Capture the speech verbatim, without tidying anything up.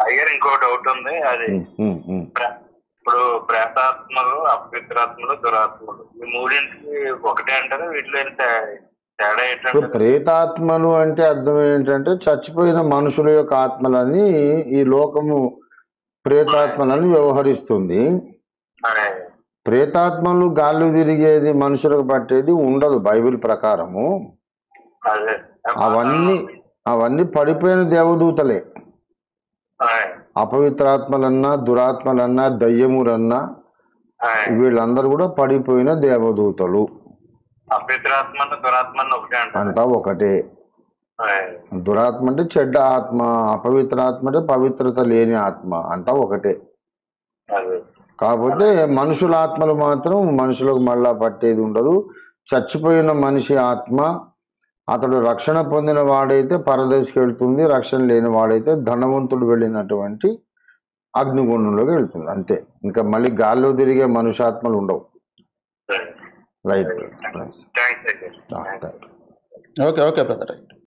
అయ్యారు ఇంకో డౌట్ ఉంది. అది ఇప్పుడు ప్రేతాత్మలు, అపవిత్రాత్మలు, దురాత్మలు ఈ మూడింటికి ఒకటే అంటారా? వీటిలో తేడా ఏంటంటే? ప్రేతాత్మలు అంటే అర్థం ఏంటంటే చచ్చిపోయిన మనుషుల యొక్క ఆత్మలని ఈ లోకము ప్రేతాత్మలని వ్యవహరిస్తుంది. ప్రేతాత్మలు గాల్లో తిరిగేది మనుషులకు పట్టేది ఉండదు బైబిల్ ప్రకారము. అవన్నీ అవన్నీ పడిపోయిన దేవదూతలే. అపవిత్రాత్మలన్నా, దురాత్మలన్నా, దయ్యములన్నా వీళ్ళందరూ కూడా పడిపోయిన దేవదూతలు. అంతా ఒకటే. దురాత్మ అంటే చెడ్డ ఆత్మ, అపవిత్రాత్మ అంటే పవిత్రత లేని ఆత్మ, అంతా ఒకటే. కాకపోతే మనుషుల ఆత్మలు మాత్రం మనుషులకు మళ్ళా పట్టేది ఉండదు. చచ్చిపోయిన మనిషి ఆత్మ అతడు రక్షణ పొందిన వాడైతే పరదేశికి వెళ్తుంది, రక్షణ లేని వాడైతే ధనవంతుడు వెళ్ళినటువంటి అగ్నిగుండంలోకి వెళ్తుంది, అంతే. ఇంకా మళ్ళీ గాల్లో తిరిగే మనుష్యాత్మలు ఉండవు. రైట్. Okay okay brother.